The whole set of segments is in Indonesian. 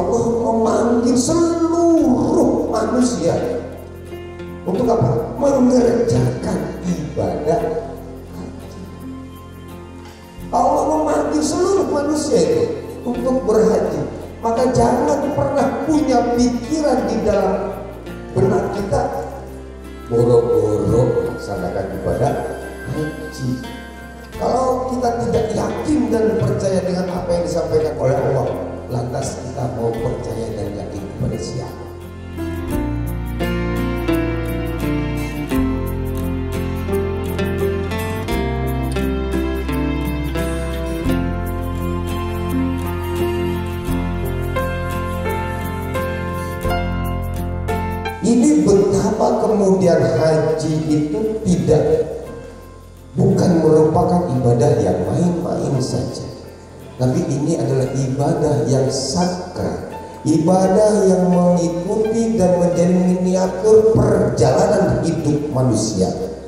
Allah memanggil seluruh manusia. Untuk apa? Mengerjakan ibadah haji. Allah memanggil seluruh manusia itu untuk berhaji. Maka jangan pernah punya pikiran di dalam benak kita boro-boro melaksanakan ibadah haji. Kalau kita tidak yakin dan percaya dengan apa yang disampaikan oleh Allah, lantas kita mau percaya dan yakin kepada siapa? Ini betapa kemudian haji itu bukan merupakan ibadah yang main-main saja, tapi ini adalah ibadah yang sakral, ibadah yang mengikuti dan menjadi miniatur perjalanan hidup manusia.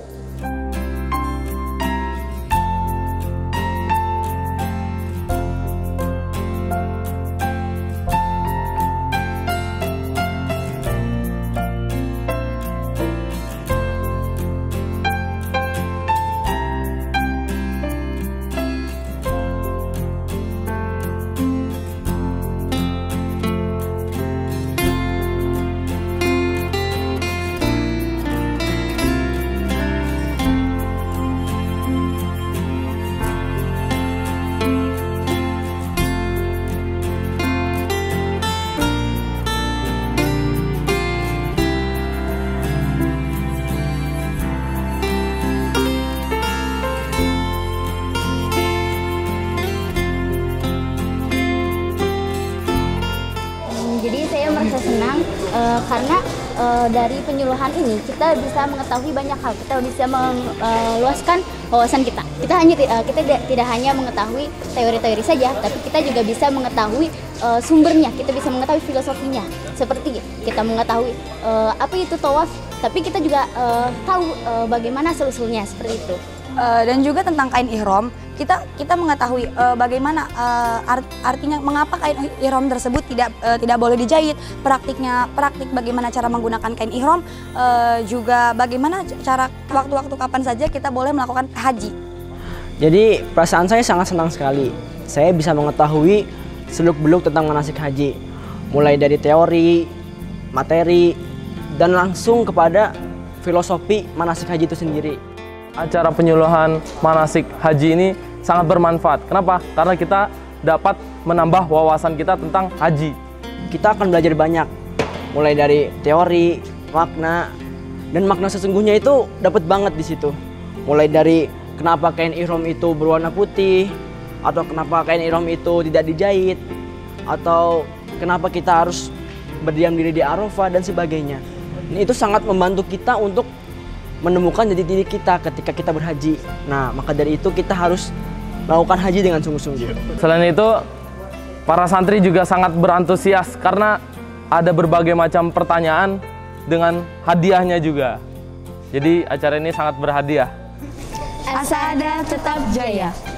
Jadi saya merasa senang karena dari penyuluhan ini kita bisa mengetahui banyak hal, kita bisa meluaskan wawasan kita. Kita tidak hanya mengetahui teori-teori saja, tapi kita juga bisa mengetahui sumbernya, kita bisa mengetahui filosofinya. Seperti kita mengetahui apa itu tawaf, tapi kita juga tahu bagaimana solusinya seperti itu. Dan juga tentang kain ihram, kita mengetahui bagaimana artinya mengapa kain ihram tersebut tidak boleh dijahit, praktik bagaimana cara menggunakan kain ihram, juga bagaimana cara waktu-waktu kapan saja kita boleh melakukan haji. Jadi perasaan saya sangat senang sekali. Saya bisa mengetahui seluk-beluk tentang manasik haji, mulai dari teori, materi, dan langsung kepada filosofi manasik haji itu sendiri. Acara penyuluhan manasik haji ini sangat bermanfaat. Kenapa? Karena kita dapat menambah wawasan kita tentang haji. Kita akan belajar banyak, mulai dari teori, makna, dan makna sesungguhnya itu dapat banget di situ. Mulai dari kenapa kain ihram itu berwarna putih, atau kenapa kain ihram itu tidak dijahit, atau kenapa kita harus berdiam diri di Arafah dan sebagainya. Itu sangat membantu kita untuk menemukan jati diri kita ketika kita berhaji. Nah, maka dari itu kita harus melakukan haji dengan sungguh-sungguh. Selain itu, para santri juga sangat berantusias karena ada berbagai macam pertanyaan dengan hadiahnya juga. Jadi acara ini sangat berhadiah. Asada tetap jaya.